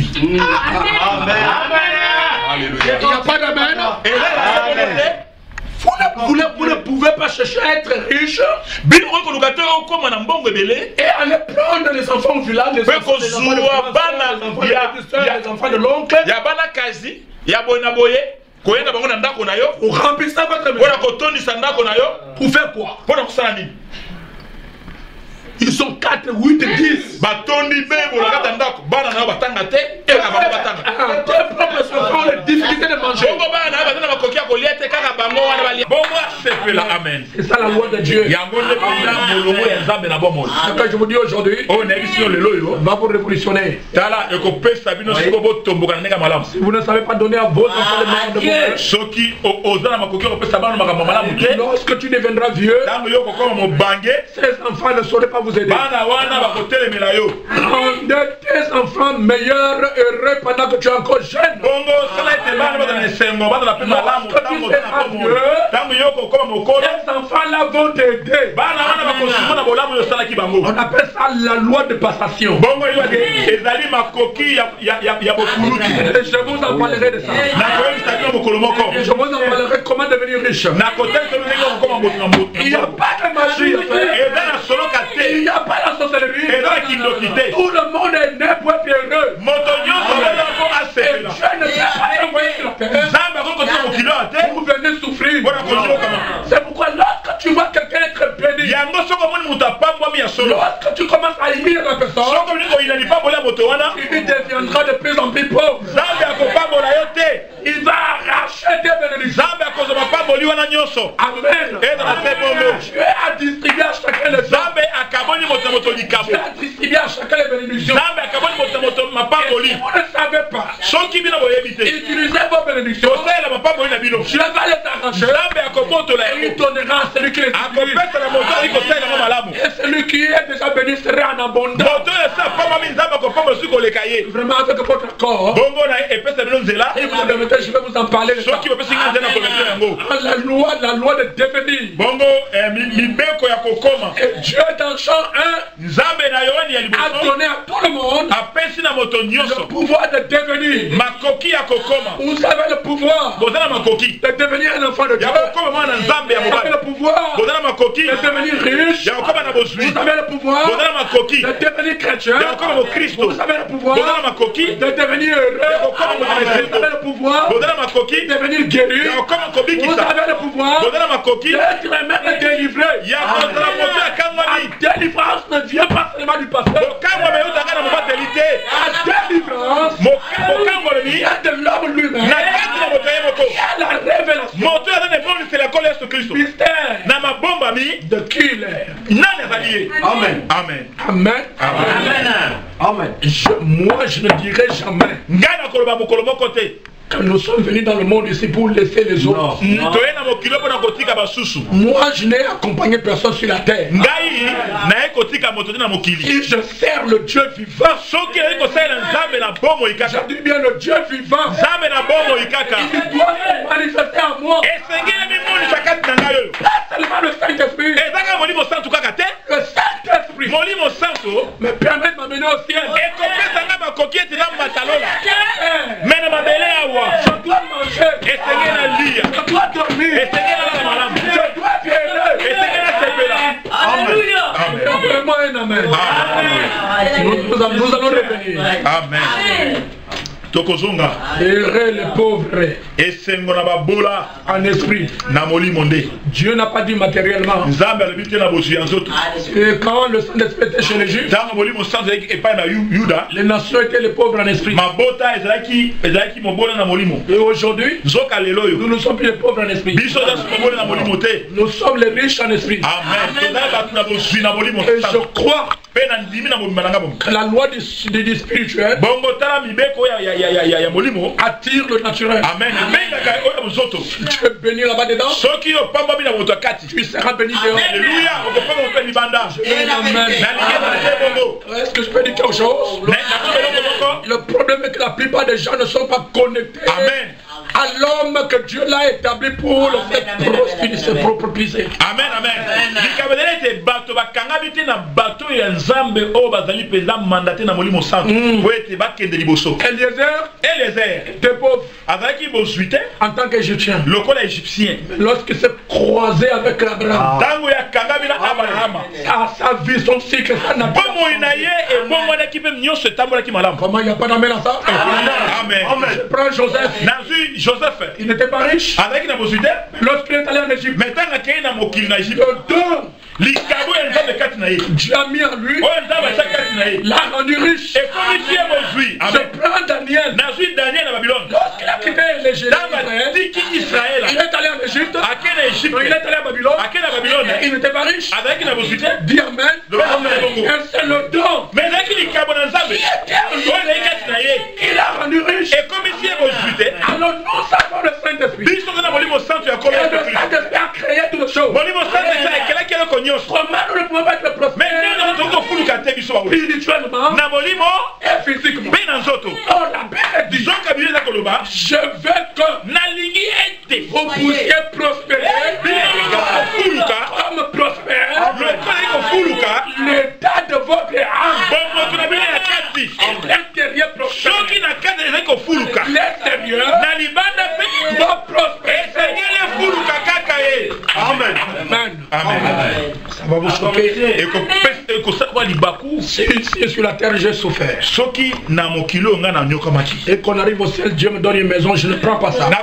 Amen.
Il n'y a pas d'amen. Vous ne pouvez pas chercher à être riche et aller prendre les enfants au village, les enfants de l'oncle, pour remplir votre maison. Pour faire quoi? Ils sont 4, 8, 10. Tes propres enfants ont les difficultés de manger.
Amen.
C'est ça la loi de Dieu. Ce que je vous dis aujourd'hui va vous révolutionner. Si vous ne savez pas donner à vos enfants les moyens de manger, lorsque tu deviendras vieux, ces enfants ne sauraient pas vous aider. Rendez tes enfants meilleurs, heureux pendant que tu es encore jeune. Les enfants-là vont t'aider. On appelle ça la loi de passation. Et je vous en parlerai de ça. Et je vous en parlerai comment devenir riche. Il n'y a pas de magie. Il n'y a pas la sorcellerie. Tout le monde est né pour être heureux. Et je ne sais pas envoyer sur la terre. Vous venez souffrir. C'est pourquoi lorsque tu vois quelqu'un être béni, lorsque tu commences à lire la personne, il deviendra de plus en plus pauvre. Il va arracher des bénédictions. Amen. Dieu a distribué à chacun les hommes. Dieu a distribué à chacun les bénédictions. Et si vous ne savez pas utilisez vos bénédictions, Dieu va les arracher. Et il donnera à celui qui les utilise. Et celui qui est déjà béni sera en abondance. Vraiment avec votre corps. Et vous permettez, je vais vous en parler de ça. La loi de devenir. Et Dieu dans Jean 1 a donné à tout le monde le pouvoir de devenir. Vous avez le pouvoir de devenir un enfant de Dieu. Vous avez le pouvoir de devenir riche. Vous avez le pouvoir de devenir chrétien. Vous avez le pouvoir de devenir heureux. Vous avez le pouvoir de devenir guéri. Vous avez le pouvoir d'être même délivré. La délivrance ne vient pas seulement du pasteur. La délivrance vient de l'homme lui-même. Il y a la révélation. Mystère de qui il est. Amen.
Amen.
Amen. Amen. Moi, je ne dirai jamais que nous sommes venus dans le monde ici pour laisser les autres. Moi, je n'ai accompagné personne sur la terre. Et je sers le Dieu vivant. Je dis bien le Dieu vivant. Il doit se manifester à moi. Pas seulement le Saint-Esprit. Le Saint-Esprit me permet de m'amener au ciel. Je dois manger. Je dois dormir. Je dois vivre. Alléluia. Vraiment un amen. Nous allons revenir.
Amen.
Errer les pauvres en esprit. Dieu n'a pas dit matériellement. Et quand le Saint-Esprit était chez les Juifs, les nations étaient les pauvres en esprit. Et aujourd'hui, nous ne sommes plus les pauvres en esprit. Nous sommes les riches en esprit. Et je crois que la loi du spirituel attire le naturel.
Amen.
Tu es béni là-bas dedans. Tu seras béni dehors.
Alléluia.
Est-ce que je peux dire quelque chose? Le problème est que la plupart des gens ne sont pas connectés à l'homme que Dieu l'a établi pour le faire se propulser.
Amen, amen. Likabelete bato bakangabite na bato ya nzambe o bazali peza mandaté na molimo santo. Po ete bakende liboso. Eliezer
était pauvre
en
tant qu'Égyptien.
Lokola égyptien.
Lorsqu'il s'est croisé avec Abraham,
tango ya kangabila Abraham,
sa vie, son cycle, ça n'a pas.
Comment
il n'y a pas d'amen à ça?
Amen.
Je prends Joseph.
Joseph.
Il n'était pas riche. Lorsqu'il est allé en Égypte, Dieu a mis en lui, l'a rendu riche. Je prends Daniel. Lorsqu'il a quitté l'Israël, il est allé en Égypte. Il est allé à Babylone. Il n'était pas riche. Dis Amen. C'est le don. Il a rendu riche. Alors nous savons le Saint-Esprit. Le Saint-Esprit a créé toutes les choses. Comment nous ne pouvons pas être prospères spirituellement et physiquement? Oh, la Bible dit, je veux que vous puissiez prospérer comme prospère l'état de votre âme. L'intérieur prospère. L'extérieur va prospérer. Amen. Amen. Ça va vous choquer. Si sur la terre j'ai souffert et qu'on arrive au ciel, Dieu me donne une maison, je ne prends pas ça.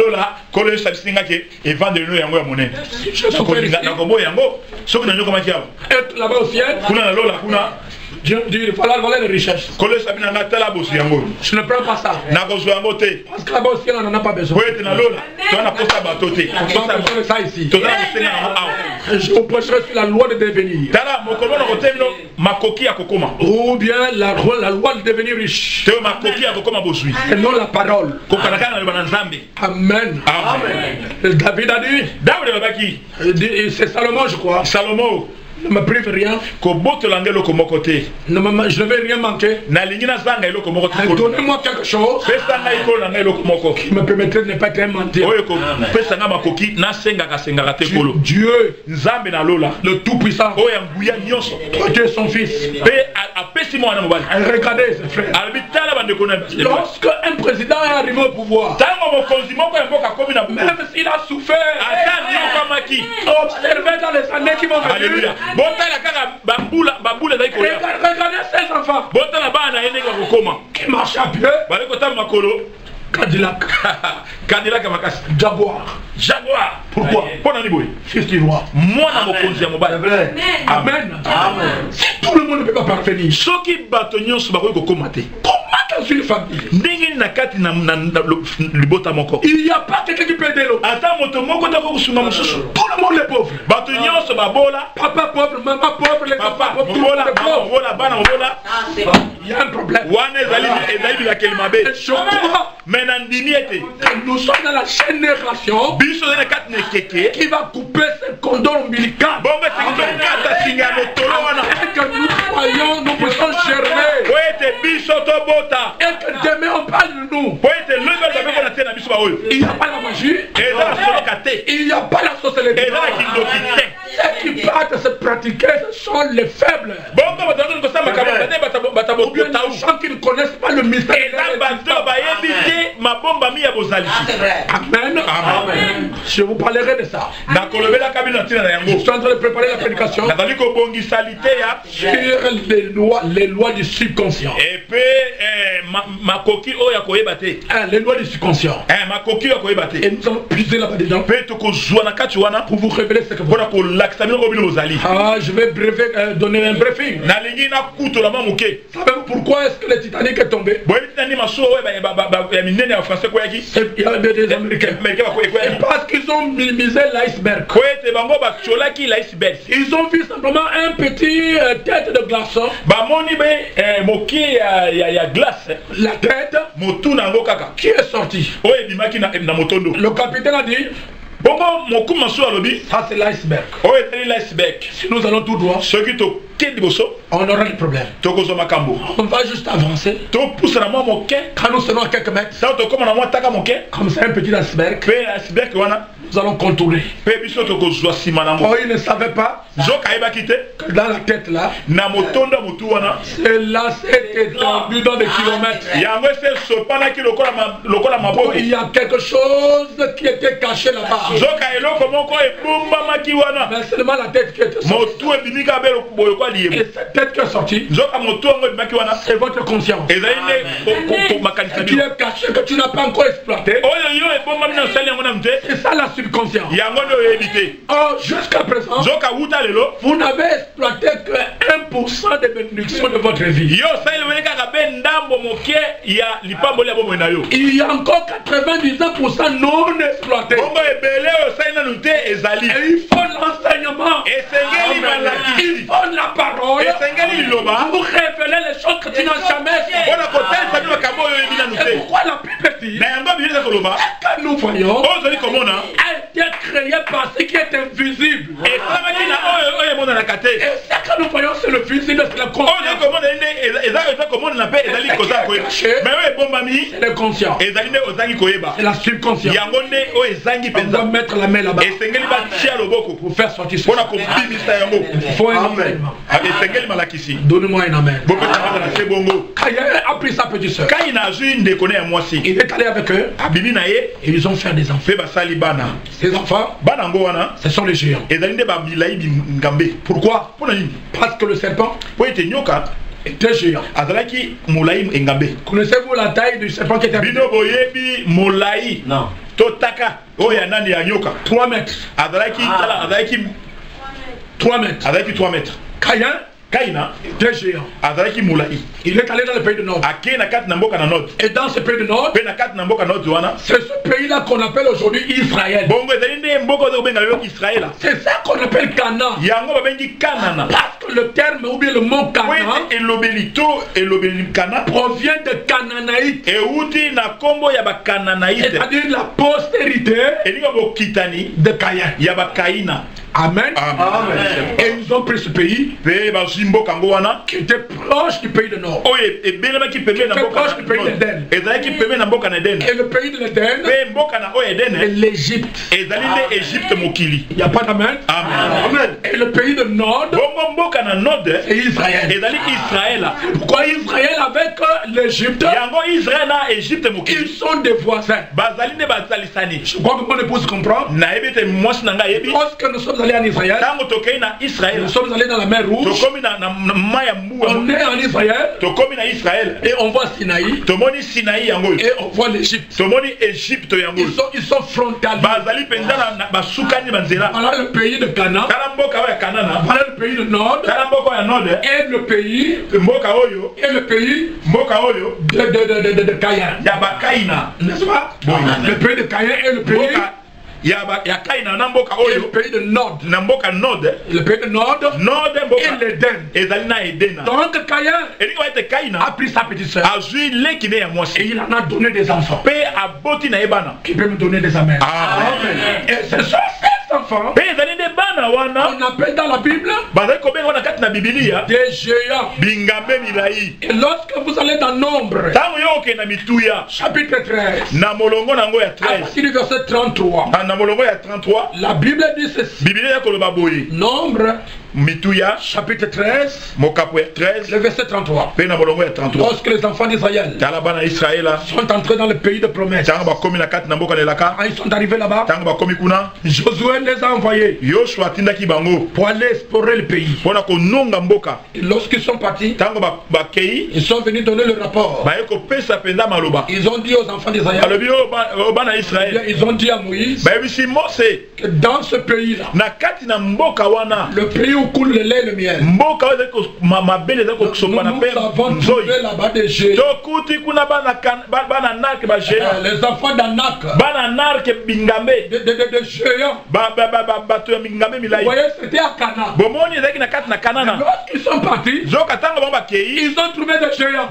Je souffre ici. Être là-bas au ciel, Dieu dit il fallait voler les richesses. Je ne prends pas ça. Parce que là-bas au ciel, on n'en a pas besoin. On n'a pas besoin de ça ici. Je vous prêcherai sur la loi de devenir. Ou bien la loi de devenir riche. Et non la parole. Amen. David a dit, c'est Salomon je crois. Ne me prive rien. Je ne vais rien manquer. Donnez-moi quelque chose qui me permettrait de ne pas être un menteur. Dieu, le Tout-Puissant, toi tu es son fils. Regardez ses frères. Lorsque un président est arrivé au pouvoir, même s'il a souffert, observez dans les années qui vont venir. Regardez ses enfants qui marchent à pied. Cadillac. Jaguar. Pourquoi? Fils du roi. Amen. Si tout le monde ne peut pas parvenir, dans une famille, il n'y a pas quelqu'un qui peut aider l'autre. Tout le monde est pauvre. Papa pauvre, maman pauvre, les papas pauvres. Il y a un problème. Nous sommes dans la génération qui va couper ce cordon ombilical. Et que nous croyons, nous puissions germer. Et que demain on parle de nous. Il n'y a pas la magie. Il n'y a pas la sorcellerie. Ceux qui partent se pratiquer, ce sont les faibles. Ou bien les gens qui ne connaissent pas le mystère. Amen. Je vous parlerai de ça. Je suis en train de préparer la prédication sur les lois du subconscient. Les lois du subconscient. Et nous allons puiser là-bas dedans pour vous révéler ce que vous voulez. Je vais donner un briefing. Savez-vous pourquoi est-ce que le Titanic est tombé? Il y a des Américains. Parce qu'ils ont minimisé l'iceberg. Ils ont vu simplement un petit tête de glaçon. La tête qui est sortie. Le capitaine a dit, ça c'est l'iceberg. Si nous allons tout droit, on aura des problèmes. On va juste avancer. Quand nous serons à quelques mètres, comme c'est un petit iceberg, nous allons contourner. Oh, il ne savait pas que dans la tête là, c'est là, c'est étendu dans des kilomètres. Il y a quelque chose qui était caché là-bas. Mais seulement la tête qui était sortie. Et cette tête qui est sortie, c'est votre conscience. Qui est caché, que tu n'as pas encore exploité. C'est ça la subconscience. Oh, jusqu'à présent, vous n'avez exploité que 1% des bénédictions de votre vie. Il y a encore 99% non exploités. Et il faut l'enseignement. Il faut la parole. Pour révéler les choses que tu n'as jamais fait. Et pourquoi la Bible dit que nous voyons a été créé par ce qui est invisible. Et ce que nous voyons, c'est le visible, c'est le conscient. C'est le conscient. C'est la subconscience. On doit mettre la main là-bas pour faire sortir ça. Il faut un enseignement. Donnez-moi un amen. Caïn a pris sa petite soeur. Il est allé avec eux et ils ont fait des enfants. Ces enfants, ce sont les géants. Pourquoi? Parce que le serpent était géant. Connaissez-vous la taille du serpent qui était
Non.
3 mètres. 3 mètres.
3 mètres.
Caïn était géant. Il est allé dans le pays du Nord. Et dans ce pays du Nord, c'est ce pays-là qu'on appelle aujourd'hui Israël. C'est ça qu'on appelle Canaan. Parce que le terme ou bien le mot Canaan provient de Canaanaïte. C'est-à-dire la postérité de Caïn. Amen. Et ils ont pris ce pays qui était proche du pays du Nord. Qui était proche du pays d'Éden. Et le pays de l'Éden est l'Égypte. Il n'y a pas d'amen. Et le pays du Nord c'est Israël. Pourquoi Israël avec l'Égypte? Ils sont des voisins. Je crois que mon épouse comprend. Lorsque nous sommes allés en Israël, nous sommes allés dans la mer Rouge, on est en Israël et on voit Sinaï et on voit l'Égypte. Ils sont frontaliers. Voilà le pays de Canaan, voilà le pays du Nord et le pays de Caïn. N'est-ce pas? Le pays de Caïn et le pays le pays de Nord. Le pays de Nord et l'Éden. Donc Caïn a pris sa petite soeur et il en a donné des enfants. Qui peut me donner des amens. Et c'est ça, ces enfants on appelle dans la Bible des géants. Et lorsque vous allez dans Nombre chapitre 13 à partir du verset 33, la Bible dit ceci. Nombre chapitre 13 le verset 33. Lorsque les enfants d'Israël sont entrés dans le pays de promesse, quand ils sont arrivés là-bas, Josué les a envoyés pour aller explorer le pays. Et lorsqu'ils sont partis, ils sont venus donner le rapport. Ils ont dit aux enfants d'Israël, ils ont dit à Moïse que dans ce pays-là, le pays où coule le lait et le miel, nous avons trouvé là-bas des géants. Les enfants d'Anak, des géants. Vous voyez, c'était à Canaan. Lorsqu'ils sont partis, ils ont trouvé des géants.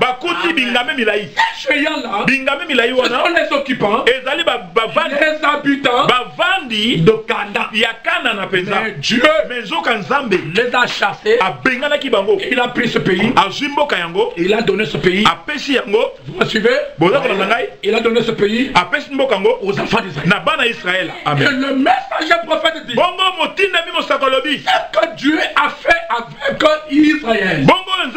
Ces géants-là, ce sont les occupants, les habitants
kati
de Canaan.
Mais
Dieu les a chassés. Il a pris ce pays. Il a donné ce pays. Vous me suivez? Il a donné ce pays aux enfants d'Israël. Et le messager prophète dit ce que Dieu a fait avec Israël.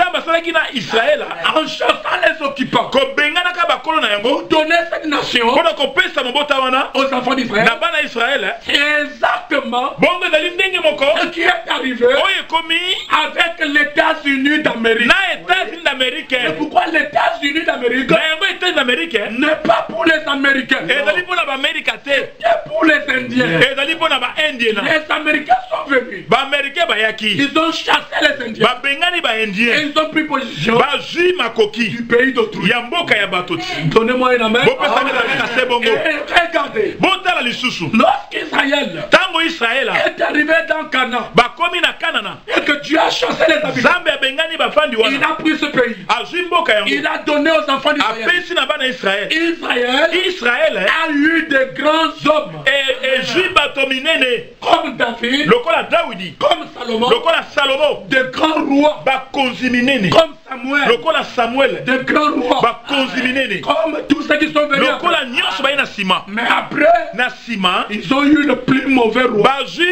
En chassant les occupants. Pour donner cette nation aux enfants d'Israël. C'est exactement ce qui est arrivé avec les États-Unis d'Amérique. Et pourquoi les États-Unis d'Amérique n'est pas pour les Américains, c'est pour les Indiens. Les Américains sont venus. Ils ont chassé les Indiens. Et ils ont pris position du pays d'autrui. Donnez-moi une amen. Et regardez, lorsqu'Israël est arrivé dans Canaan et que Dieu a chassé les habitants, il a pris ce pays. Il a donné aux enfants d'Israël. Israël a eu de grands hommes comme David, comme Salomon, de grands rois comme Samuel, de grands rois comme tous ceux qui sont venus après. Mais après, ils ont eu le plus mauvais roi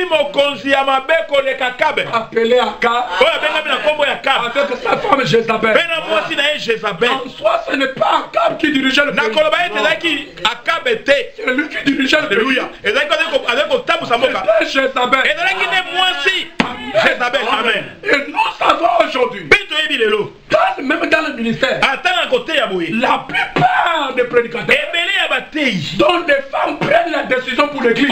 appelé Akab avec sa femme Jézabel. En soi, ce n'est pas Akab qui dirigeait le pays. C'est lui qui dirigeait le pays. C'était Jézabel. Amen. Et nous savons aujourd'hui, même dans le ministère, la plupart des prédicateurs dont des femmes prennent la décision pour l'église,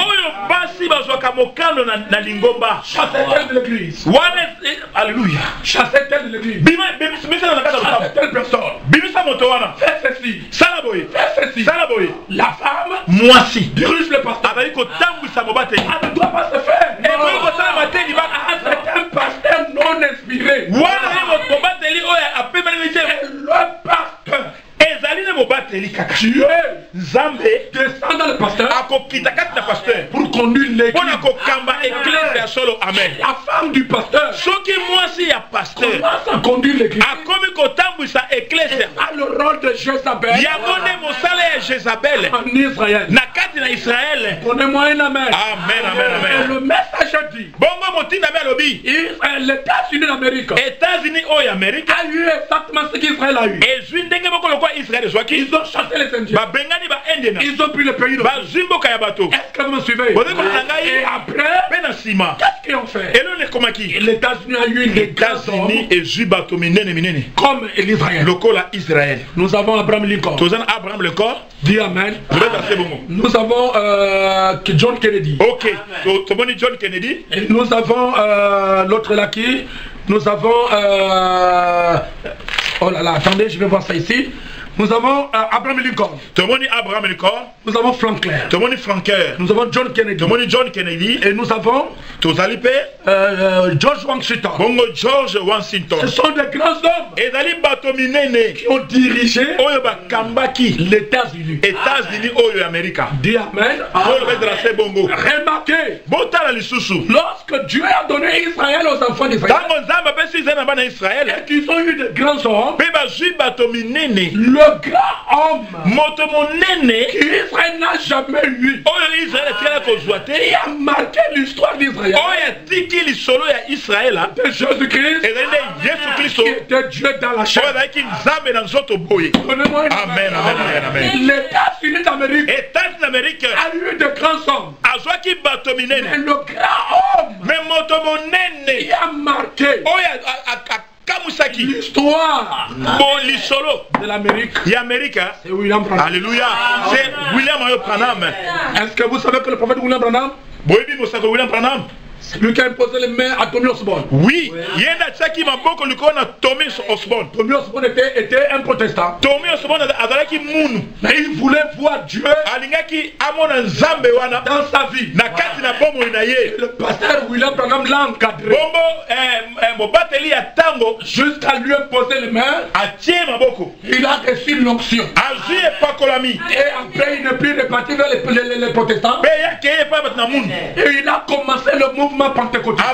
chassaient-elles de l'église.
Alléluia.
Chassaient-elles de l'église. Chassaient-elle personne. Fais ceci. Fais ceci. La femme dirige le pasteur. Elle ne doit pas se faire. C'est un pasteur non inspiré. Le pasteur. Dieu descend dans le pasteur pour conduire l'église. La femme du pasteur commence à conduire l'église. A le rôle de Jézabel en Israël. Donnez-moi un amen. Et le message dit les États-Unis d'Amérique a eu exactement ce qu'Israël a eu. Ils ont chassé les Indiens. Ils ont pris le pays. Est-ce que vous me suivez? Et après, qu'est-ce qu'ils ont fait? Les États-Unis ont eu des grands hommes comme l'Israël. Nous avons Abraham Lincoln. Dis amen. Nous avons John Kennedy. Et nous avons l'autre là qui. Nous avons oh là là, attendez, je vais voir ça ici. Nous avons Abraham Lincoln. Nous avons Franklin. Nous avons John Kennedy. Et nous avons George Washington. Ce sont des grands hommes qui ont dirigé les États-Unis. Dis amen. Remarquez, lorsque Dieu a donné Israël aux enfants d'Israël, et qu'ils ont eu de grands hommes, le grand homme qu'Israël n'a jamais eu, il a marqué l'histoire d'Israël, de Jésus-Christ, qui était Dieu dans la chair. Les États-Unis d'Amérique a eu de grands hommes, mais le grand homme qui a marqué l'histoire de l'Amérique, c'est William Branham.
Alléluia. C'est William Branham.
Est-ce que vous savez que le prophète William Branham C'est lui qui a imposé les mains à Tommy Osborne.
Oui, yenda tsaki maboko likona Tommy Osborne.
Tommy Osborne était un protestant.
Tommy Osborne azalaki munu.
Mais il voulait voir Dieu
alingaki amona nzambe wana
dans sa vie.
Na kati na bomo na ye.
Le pasteur William Branham l'a encadré.
Bombo mobateli ya tango
jusqu'à lui imposer les mains.
Atie maboko.
Il a reçu l'onction.
Azui epakolami.
Et après il n'est plus reparti vers les protestants. Et il a commencé le mouvement pentecôtiste.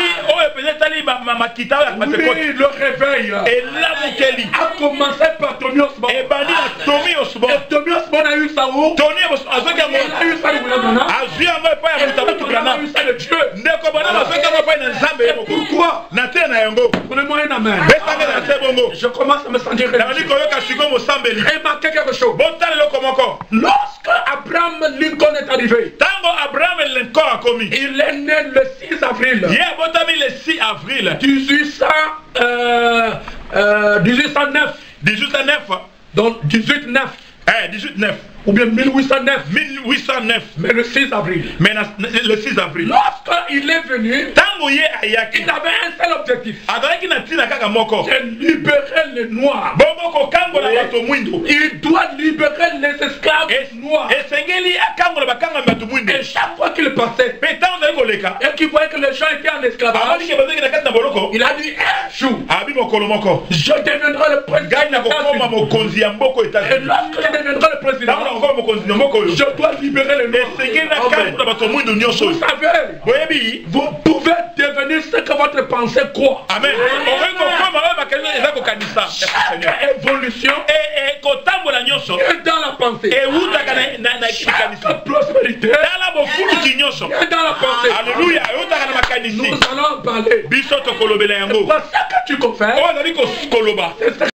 Oui, le réveil a commencé par Tommy Osborne. Et Tommy Osborne a eu ça où? Il a eu ça de Dieu. Pourquoi? Prenez-moi un amen. Je commence à me sentir remarquez quelque chose. Lorsque Abraham Lincoln est arrivé, il est né le 6 avril 1809. Donc 1809. Ou bien 1809. Mais le 6 avril. Lorsqu'il est venu, il avait un seul objectif. C'est libérer les Noirs. Il doit libérer les esclaves noirs. Et chaque fois qu'il passait, et qu'il voyait que les gens étaient en esclavage, il a dit un jour, je deviendrai le président. Et lorsque je deviendrai le président, je dois libérer les Noirs. Vous savez, vous pouvez devenir ce que votre pensée croit.
Amen.
Chaque évolution est dans la pensée. Chaque prospérité est dans la pensée.
Alléluia.
Nous allons parler. C'est ça que tu confères.